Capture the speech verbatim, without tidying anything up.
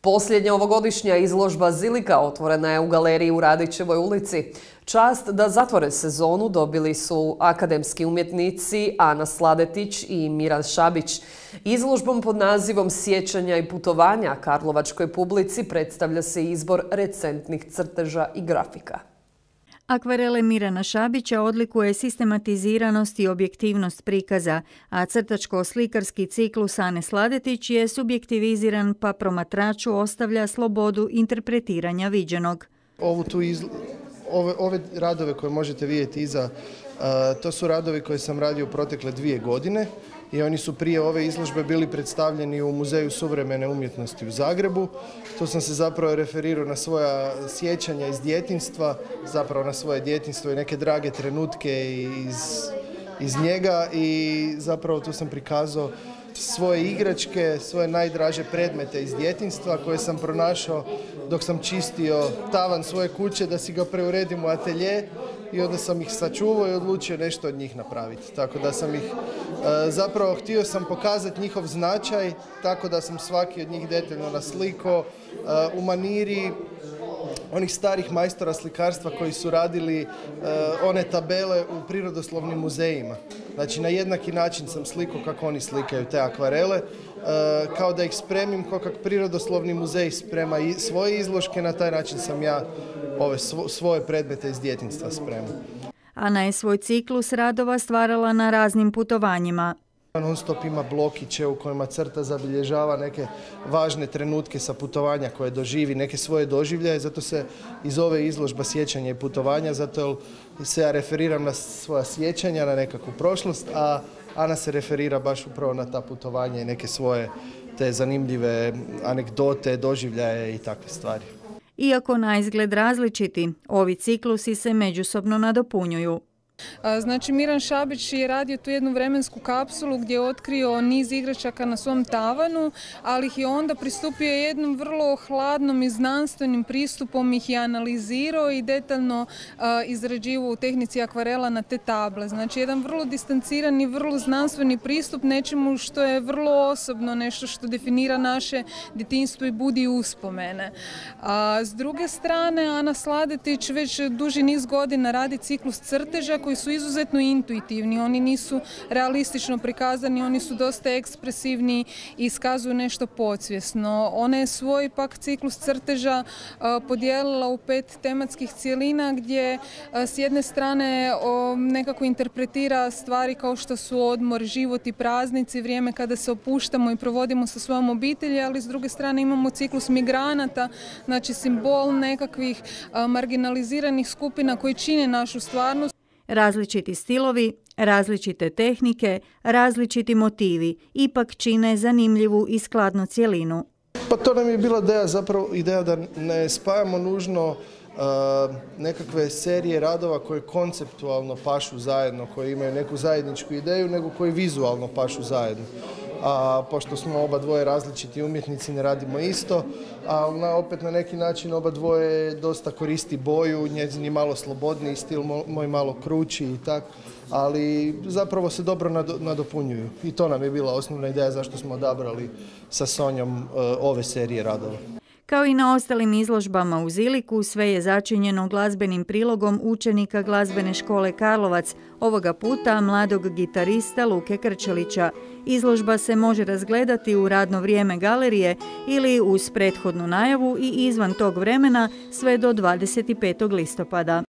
Posljednja ovogodišnja izložba Zilika otvorena je u galeriji u Radićevoj ulici. Čast da zatvore sezonu dobili su akademski umjetnici Ana Sladetić i Miran Šabić. Izložbom pod nazivom Sjećanja i putovanja karlovačkoj publici predstavlja se izbor recentnih crteža i grafika. Akvarele Mirana Šabića odlikuje sistematiziranost i objektivnost prikaza, a crtačko-slikarski ciklus Ane Sladetić je subjektiviziran pa promatraču ostavlja slobodu interpretiranja viđenog. Ovu tu izl... ove, ove radove koje možete vidjeti iza, uh, to su radovi koje sam radio u protekle dvije godine i oni su prije ove izložbe bili predstavljeni u Muzeju suvremene umjetnosti u Zagrebu. Tu sam se zapravo referirao na svoja sjećanja iz djetinjstva, zapravo na svoje djetinjstvo i neke drage trenutke iz, iz njega i zapravo tu sam prikazao svoje igračke, svoje najdraže predmete iz djetinjstva koje sam pronašao dok sam čistio tavan svoje kuće da si ga preuredim u atelje i onda sam ih sačuvao i odlučio nešto od njih napraviti. Tako da sam ih zapravo htio sam pokazati njihov značaj, tako da sam svaki od njih detaljno naslikao u maniri onih starih majstora slikarstva koji su radili uh, one tabele u prirodoslovnim muzejima. Znači na jednaki način sam slikao kako oni slikaju te akvarele, uh, kao da ih spremim kao kako prirodoslovni muzej sprema i svoje izložke, na taj način sam ja ove svo, svoje predmete iz djetinjstva spremao. Ana je svoj ciklus radova stvarala na raznim putovanjima. Non stop ima blokiće u kojima crta zabilježava neke važne trenutke sa putovanja koje doživi, neke svoje doživljaje, zato se iz ove izložba Sjećanja i putovanja, zato se ja referiram na svoja sjećanja, na nekakvu prošlost, a Ana se referira baš upravo na ta putovanja i neke svoje te zanimljive anegdote, doživljaje i takve stvari. Iako na izgled različiti, ovi ciklusi se međusobno nadopunjuju. Znači, Miran Šabić je radio tu jednu vremensku kapsulu gdje je otkrio niz igračaka na svom tavanu, ali ih je onda pristupio jednom vrlo hladnom i znanstvenim pristupom, ih je analizirao i detaljno izrađivao u tehnici akvarela na te table. Znači, jedan vrlo distanciran i vrlo znanstveni pristup nečemu što je vrlo osobno, nešto što definira naše djetinjstvo i budi uspomene. A s druge strane, Ana Sladetić već duži niz godina radi ciklus crteža koji su izuzetno intuitivni, oni nisu realistično prikazani, oni su dosta ekspresivni i iskazuju nešto podsvjesno. Ona je svoj pak ciklus crteža podijelila u pet tematskih cjelina gdje s jedne strane nekako interpretira stvari kao što su odmor, život i praznici, vrijeme kada se opuštamo i provodimo sa svojom obitelji, ali s druge strane imamo ciklus migranata, znači simbol nekakvih marginaliziranih skupina koji čine našu stvarnost. Različiti stilovi, različite tehnike, različiti motivi ipak čine zanimljivu i skladnu cjelinu. Pa to nam je bila ideja, zapravo ideja da ne spajamo nužno uh, nekakve serije radova koje konceptualno pašu zajedno, koje imaju neku zajedničku ideju, nego koji vizualno pašu zajedno. A pošto smo oba dvoje različiti umjetnici, ne radimo isto, a na, opet na neki način oba dvoje dosta koristi boju, njezin je malo slobodniji stil, moj malo krući i tako, ali zapravo se dobro nadopunjuju. I to nam je bila osnovna ideja zašto smo odabrali sa Sonjom uh, ove serije radova. Kao i na ostalim izložbama u Ziliku, sve je začinjeno glazbenim prilogom učenika glazbene škole Karlovac, ovoga puta mladog gitarista Luke Krčelića. Izložba se može razgledati u radno vrijeme galerije ili uz prethodnu najavu i izvan tog vremena sve do dvadeset petog listopada.